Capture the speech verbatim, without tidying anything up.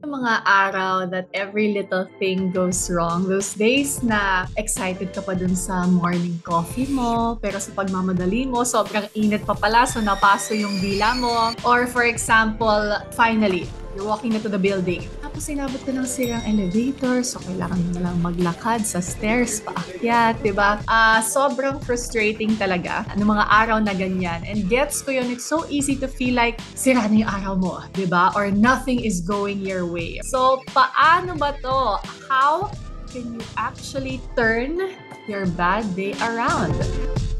Mga araw that every little thing goes wrong. Those days na excited ka pa dun sa morning coffee mo, pero sa pagmamadali mo, sobrang init pa pala, so napaso yung dila mo. Or for example, finally, you're walking into the building. Tapos sinabot ka ng sirang elevator, so kailangan mo na lang maglakad sa stairs, paakyat, diba? Uh, sobrang frustrating talaga ng mga araw na ganyan. And gets ko yun, it's so easy to feel like sira na yung araw mo, diba? Or nothing is going your way. So, paano ba to? How can you actually turn your bad day around?